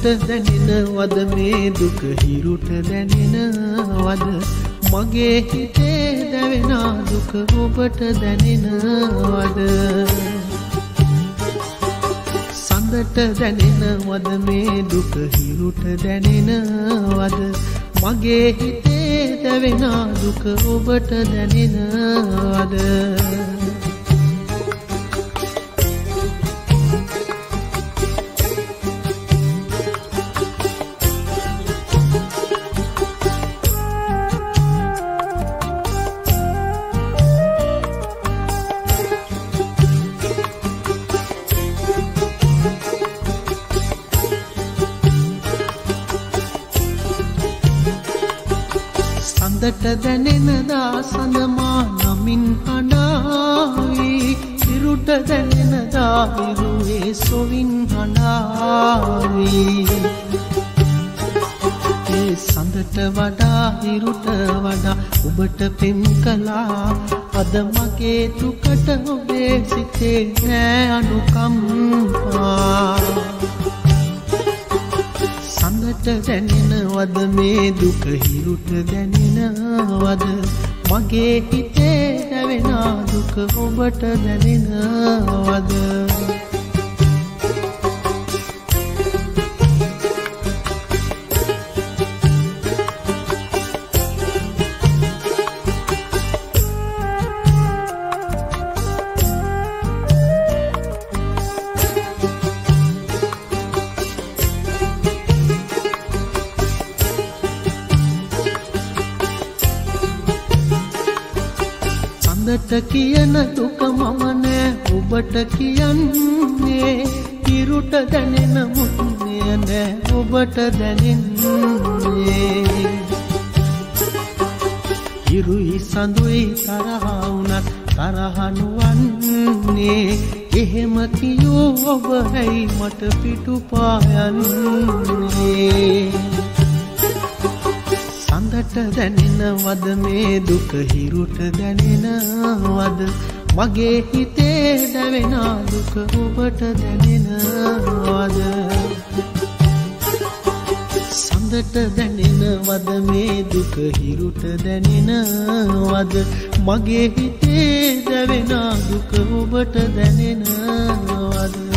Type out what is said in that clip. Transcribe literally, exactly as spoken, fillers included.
සඳට දැනෙනවද මේ දුක හිරුට දැනෙනවද මගේ හිතේ දැවෙන දුක ඔබට දැනෙනවද සඳට දැනෙනවද මේ දුක හිරුට දැනෙනවද මගේ හිතේ දැවෙන දුක ඔබට දැනෙනවද සඳට දැනෙනදා සඳමා නමින් හඬාවි හිරුට දැනෙනදා හිරුවේ සොවින් හඬාවි ඒ සඳට වඩා හිරුට වඩා ඔබට පෙම් කළා අද මගේ දුකට ඔබේ සිතේ නෑ අනුකම්පා සඳට දැනෙනවද මේ දුක හිරුට දැනෙනවද මගේ හිතේ දැවෙන දුක ඔබට දැනෙනවද සඳට කියන දුක මම නෑ ඔබට කියන්නේ හිරුට දැනෙන මුන්නේ නෑ ඔබට දැනෙන්නේ හිරුයි සඳුයි තරහ වුණත් තරහ නොවන්නේ එහෙම කියෝ ඔබ හැයි මට පිටුපායන්නේ සඳට දැනෙනවද මේ දුක හිරුට දැනෙනවද මගේ හිතේ දැවෙන දුක ඔබට දැනෙනවද සඳට දැනෙනවද මේ දුක හිරුට දැනෙනවද මගේ හිතේ දැවෙන දුක ඔබට දැනෙනවද